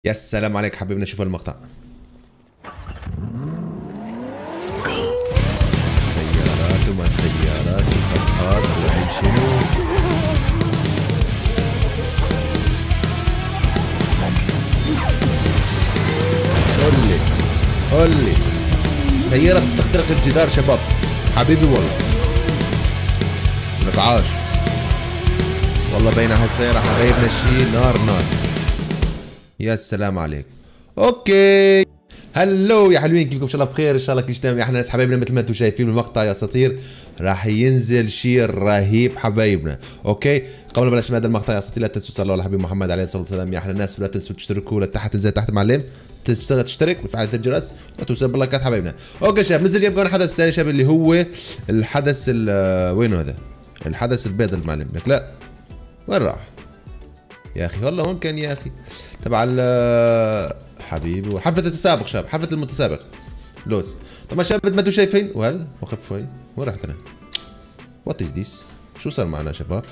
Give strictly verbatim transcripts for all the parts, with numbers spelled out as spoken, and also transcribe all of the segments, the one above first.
يا سلام عليك حبيبنا، شوف المقطع. سيارات وما سيارات وخطات وعين شنو. قول لي قول لي سيارة تخترق الجدار شباب، حبيبي والله لك عاش والله. بين هالسيارة حبايبنا شي نار نار. يا سلام عليك. اوكي هلو يا حلوين، كيفكم؟ ان شاء الله بخير، ان شاء الله كل شيء تمام. احنا ناس حبايبنا مثل ما انتم شايفين بالمقطع يا اساطير راح ينزل شيء رهيب حبايبنا. اوكي قبل ما نبلش هذا المقطع يا اساطير لا تنسوا تصلوا على الحبيب محمد عليه الصلاه والسلام. يا احلى الناس لا تنسوا تشتركوا لتحت زي تحت معلم، تشتغل تشترك وتفعل الجرس وتوصل باللايكات حبايبنا. اوكي شباب نزل يبقى حدث ثاني شباب اللي هو الحدث وينه هذا؟ الحدث البيض المعلم لك. لا وين راح يا اخي؟ والله وين كان يا اخي؟ تبع ال حبيبي حفلة التسابق شباب، حفلة المتسابق لوز. طبعا شباب مثل ما انتم شايفين وهل وقف شوي، وين رحت انا؟ وات از ذيس؟ شو صار معنا شباب؟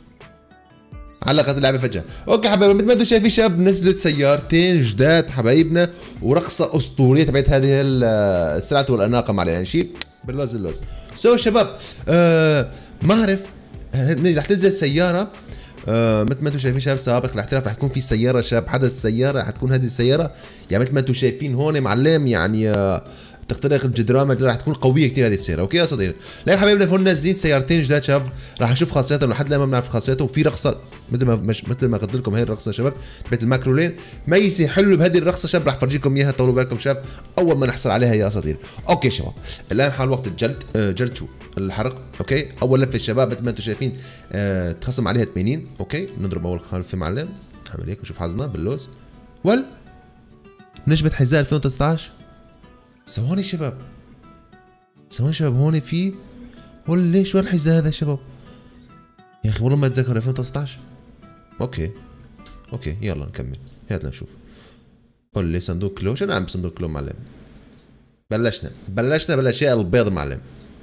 علقت اللعبة فجأة. اوكي حبايبي مثل ما انتم شايفين شباب نزلت سيارتين جداد حبايبنا ورقصة اسطورية تبعت هذه السرعة والاناقة معنا، يعني شيء باللوز اللوز. سو شباب آه ما اعرف رح تنزل سيارة آه مثل ما انتم شايفين شباب سابق الاحتراف رح يكون في سياره شباب، حدث سياره رح تكون هذه السياره يعني مثل ما انتم شايفين هون معلم، يعني آه تخترق الجدران رح تكون قويه كثير هذه السياره. اوكي يا صديقي لا يا حبايبنا هون نازلين سيارتين جداد شباب، رح نشوف خاصياتهم لحد الان ما بنعرف خاصياتهم. وفي رقصه مثل ما مش مثل ما قلت لكم هي الرقصه شباب تبعت الماكرولين ميسي حلو بهذه الرقصه شباب، رح فرجيكم اياها طولوا بالكم شباب اول ما نحصل عليها يا اساطير. اوكي شباب الان حان وقت الجلد آه جلد شو الحرق. اوكي اول لفه الشباب مثل ما انتم شايفين آه تخصم عليها ثمانين. اوكي نضرب اول خلفه معلم، نعمل هيك ونشوف حظنا باللوز. ول نجمة حذاء ألفين وتسعطعش. ثواني شباب ثواني شباب هون في ولا ليش وين الحذاء هذا شباب؟ يا اخي والله ما اتذكر ألفين وتسعطعش. اوكي اوكي يلا نكمل هات نشوف. قول لي صندوق كلو، شو نعم صندوق كلو معلم؟ بلشنا بلشنا بالاشياء البيض معلم،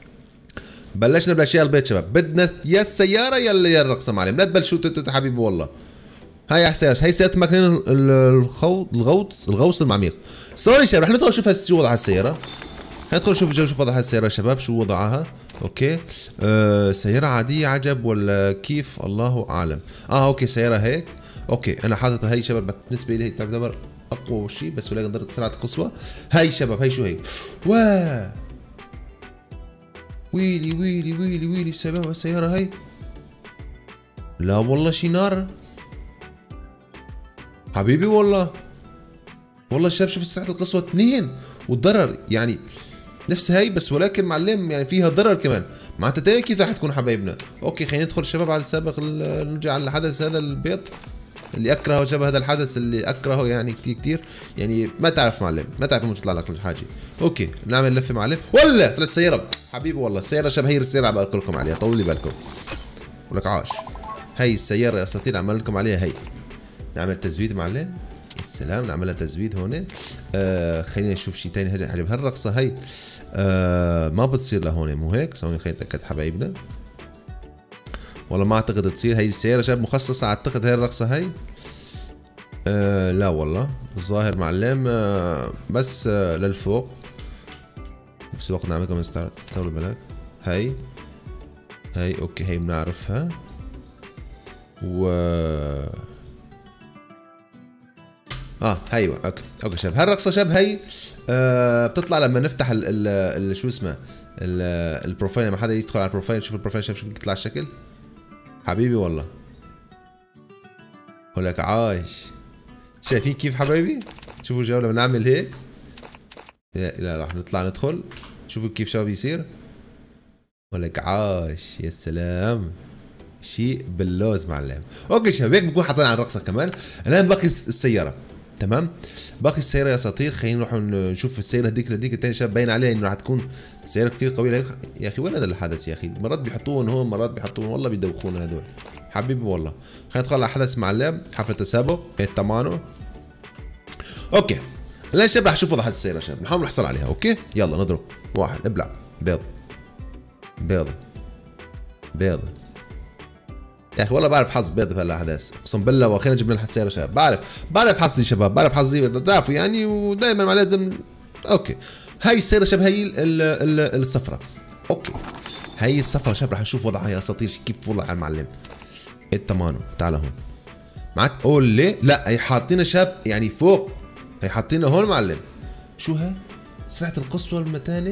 بلشنا بالاشياء البيض شباب. بدنا يا السياره يا يا الرقصه معلم، لا تبلشوا حبيبي والله. هاي يا حسين هي سياره ماكلين الخوض الغوص الغوص المعميق. ثواني شباب رح ندخل نشوف شو وضع السياره، ندخل نشوف نشوف وضع السياره شباب شو وضعها. اوكي أه سياره عاديه عجب ولا كيف؟ الله اعلم. اه اوكي سياره هيك. اوكي انا حاططها هي شباب بالنسبه لي تعتبر اقوى شيء، بس ولكن ضربت سرعه القصوى. هاي شباب هي شو هي؟ واه ويلي ويلي ويلي ويلي شباب السيارة هاي. لا والله شي نار حبيبي والله والله الشباب شوف سرعة القصوى اثنين والضرر يعني نفس هاي، بس ولكن معلم يعني فيها ضرر كمان معناتها كيف راح تكون حبايبنا. اوكي خلينا ندخل الشباب على السابق، نرجع على الحدث هذا البيض اللي اكرهه شباب، هذا الحدث اللي اكرهه يعني كثير كثير يعني ما تعرف معلم ما تعرف متى تطلع لك الحاجه. اوكي نعمل لفه معلم ولا طلعت سياره حبيبي والله. السياره شباب هي السياره عم بقول لكم عليها طولوا لي بالكم ولك عاش. هي السياره يا اساطير عمل لكم عليها هي. نعمل تزويد معلم السلام، نعملها تزويد هون. آه خلينا نشوف شيء ثاني حبيب هالرقصه هي آه ما بتصير لهون مو هيك؟ ثواني خلينا نتاكد حبايبنا والله ما اعتقد تصير. هي السيارة شباب مخصصة اعتقد هي الرقصة هي آه لا والله الظاهر معلم آه بس آه للفوق. بس وقت نعملكم ستارت طولوا بالك. هي هي اوكي هي بنعرفها و اه ايوه اوكي اوكي شباب هالرقصة شباب هي آه بتطلع لما نفتح ال ال ال شو اسمه البروفايل، لما حدا يدخل على البروفايل شوف البروفايل شوف شوف بتطلع الشكل حبيبي والله ولك عايش. شايفين كيف حبايبي؟ شوفوا الجولة بنعمل هيك. لا راح نطلع ندخل شوفوا كيف شباب يصير ولك عاش. يا سلام شيء باللوز معلم. اوكي شباب هيك بنكون حاطين على الرقصة كمان. الان باقي السيارة تمام، باقي السيارة يا اساطير. خلينا نروح نشوف السيارة هذيك هذيك الثانية شباب باين عليها انه راح تكون سيارة كثير قوية. يا اخي وين هذا الحدث يا اخي؟ مرات بيحطوهم هون مرات بيحطوهم والله بيدوخونا هذول حبيبي والله. خلينا ندخل على حدث معلم حفلة تسابق التمانو. اوكي الان شباب راح نشوف وضع هذه السيارة شباب نحاول نحصل عليها. اوكي يلا نضرب واحد ابلع بيض بيضة بيضة يا اخي والله بعرف حظ بيض بهالاحداث اقسم بالله، واخيرا جبنا لنا سياره شباب. بعرف بعرف حظي شباب، بعرف حظي بتعرفوا يعني، ودائما ما لازم. اوكي هاي السياره شباب، هي الصفراء. اوكي هي الصفراء شباب، رح نشوف وضعها يا اساطير كيف وضعها المعلم. التمانو تعال هون معك. اولي لا هي حاطينها شاب يعني فوق، هي حاطينها هون معلم. شو هي؟ سرعة القصوى المتانة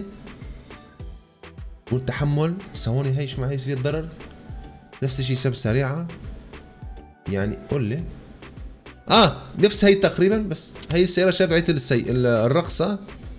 والتحمل. ثواني هي شو معي في الضرر. نفس الشيء سب سريعة يعني. قولي اه نفس هي تقريبا، بس هي السيارة شاب عيت السي... الرقصة.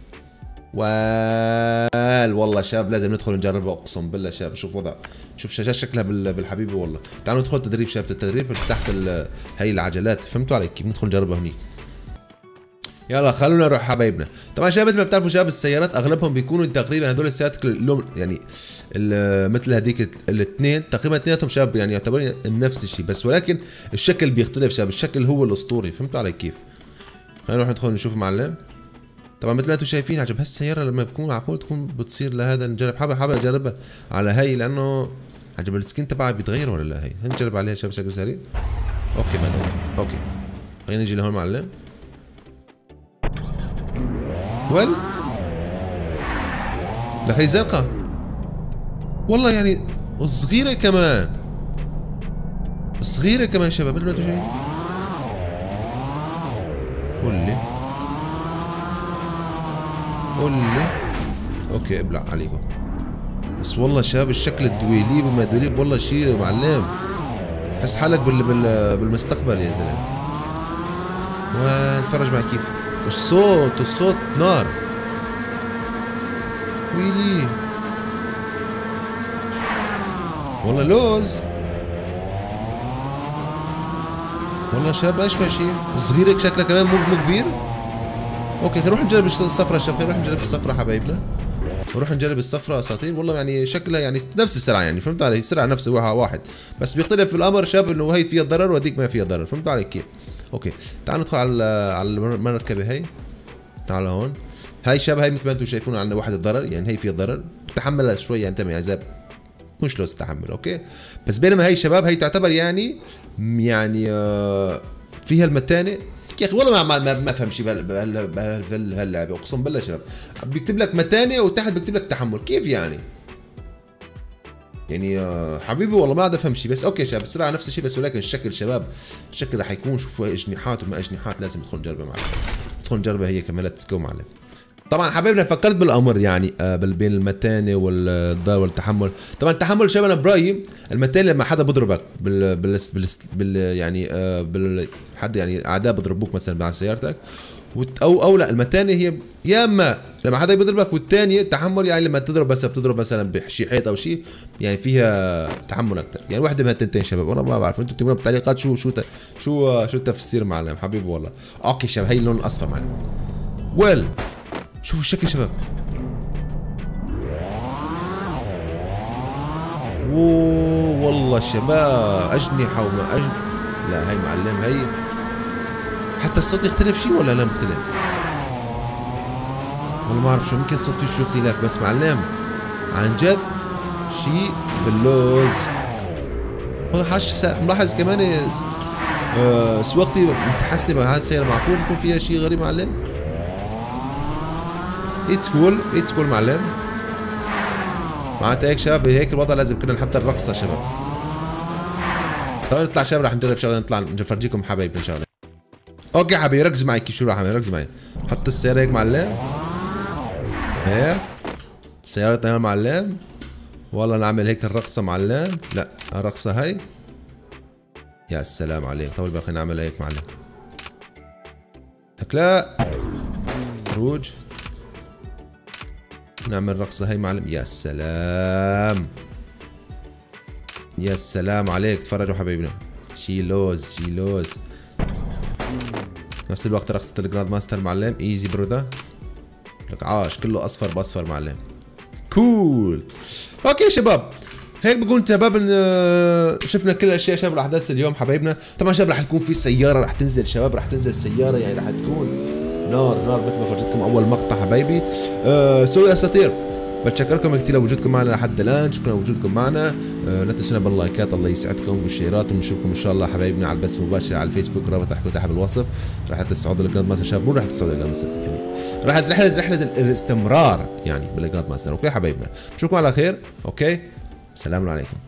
وال والله شاب لازم ندخل نجربها اقسم بالله شاب. شوف وضع، شوف شكلها بالحبيبي والله. تعالوا ندخل تدريب شاب، التدريب بس تحت هي العجلات، فهمتوا علي كيف؟ ندخل نجربها هنيك. يلا خلونا نروح حبايبنا. طبعا شباب مثل ما بتعرفوا شباب السيارات اغلبهم بيكونوا تقريبا هذول السيارات اللون يعني مثل هذيك الاثنين تقريبا اثنيناتهم شباب يعني يعتبرون نفس الشيء، بس ولكن الشكل بيختلف شباب، الشكل هو الاسطوري، فهمتوا علي كيف؟ خلينا نروح ندخل نشوف معلم. طبعا مثل ما انتم شايفين عجب هالسياره لما بكون معقول تكون بتصير لهذا. نجرب حابب حابب اجربها على هي لانه عجب السكين تبعها بيتغير ولا لا. هي نجرب عليها شباب بشكل سريع. اوكي ما دور. اوكي خلينا نجي لهون معلم. ول لك هي زرقاء والله يعني، صغيرة كمان، صغيرة كمان شباب مثل ما انتم شايفين. قولي قولي اوكي ابلع عليكم. بس والله شباب الشكل الدويليب وما دويليب والله شيء معلم، حس حالك بال بال بالمستقبل يا زلمه. ونتفرج معي كيف الصوت، الصوت نار. ويلي والله لوز والله شاب اشبه شيء. صغيرة شكلها كمان مو مو كبير. اوكي خلينا نروح نجرب الصفرة شباب، خلينا نروح نجرب الصفرة حبايبنا، نروح نجرب الصفرة اساطير. والله يعني شكلها يعني نفس السرعة يعني، فهمت علي؟ السرعة نفس واحد، بس بيختلف في الامر شاب انه هي فيها ضرر وهذيك ما فيها ضرر، فهمت علي كيف؟ اوكي تعالوا ندخل على على المركبة هي. تعالوا هون. هاي شباب هي مثل ما انتم شايفون عندنا واحد الضرر يعني، هي فيها ضرر تحملها شوي يعني تم عذاب مش لو تتحمل. اوكي بس بينما هي شباب هي تعتبر يعني يعني آه فيها المتانه. يا اخي والله ما ما, ما افهم شيء بهاللعبه اقسم بالله شباب. بيكتب لك متانه وتحت بيكتب لك تحمل، كيف يعني؟ يعني آه حبيبي والله ما عاد افهم شيء. بس اوكي شباب السرعه نفس الشيء، بس ولكن الشكل شباب الشكل راح يكون شوفوا اجنحات وما اجنحات، لازم ندخل نجربها معلم. ندخل نجربها هي كمان ليتس جو معلم. طبعا حبايبنا فكرت بالامر يعني آه بين المتانه والضرر والتحمل. طبعا التحمل شباب انا برايي المتانه لما حدا بضربك بال بال, بال, بال يعني آه بال حد يعني اعداء بضربوك مثلا مع سيارتك، او او لا المتانه هي يا اما لما حدا بيضربك، والثانيه التحمل يعني لما تضرب بس بتضرب مثلا بشي حيط او شيء يعني فيها تحمل اكثر. يعني واحده من هالتنتين شباب، والله ما بعرف انتم اكتبوا لنا بالتعليقات شو شو شو شو التفسير معلم حبيبي والله. اوكي شباب هي اللون الاصفر معلم. ويل شوفوا الشكل شباب. اوه والله شباب اجنحه وما أجن... لا هي معلم هي حتى الصوت يختلف شيء ولا لا مختلف؟ والله ما اعرف شو، يمكن الصوت فيه شو اختلاف، بس معلم عن جد شيء باللوز. والله حاش ملاحظ كمان آه سواقتي متحسنه بهاي السياره، معقول يكون فيها شيء غريب معلم؟ اتس كول اتس كول معلم. معناتها هيك شباب هيك الوضع لازم كنا نحط الرقصه شباب. طيب نطلع شباب رح نجرب شغله، نطلع نفرجيكم حبايبنا شغله. اوكي حبايبي ركز معي كيف شو راح اعمل، ركز معي. حط السياره هيك معلم، هيك سيارتنا هون معلم. والله نعمل هيك الرقصه معلم. لا الرقصه هي يا سلام عليك. طول بالك خلينا نعملها هيك معلم. هيك لا خروج نعمل رقصة هي معلم. يا سلام يا سلام عليك. تفرجوا حبايبنا شي لوز شي لوز. نفس الوقت رقصة الجراند ماستر معلم. ايزي برودا لك عاش كله اصفر باصفر معلم. كول اوكي شباب هيك بكون شباب شفنا كل الاشياء شباب الاحداث اليوم حبايبنا. طبعا شباب رح تكون في سيارة رح تنزل شباب، رح تنزل سيارة يعني رح تكون نار نار مثل ما فرجتكم اول مقطع حبايبي. آه سو يا اساطير بتشكركم كثير لوجودكم معنا لحد الان، شكرا لوجودكم معنا. أه لا تنسونا باللايكات، الله يسعدكم، والشيرات، ونشوفكم ان شاء الله حبايبنا على البث المباشر على الفيسبوك، رابط رح يكون تحت بالوصف. رحله الصعود لجراند ماستر شباب، مو رحله الصعود لجراند ماستر يعني رحله رحله رحله الاستمرار يعني بالجراند ماستر. اوكي حبايبنا، بشوفكم على خير. اوكي، السلام عليكم.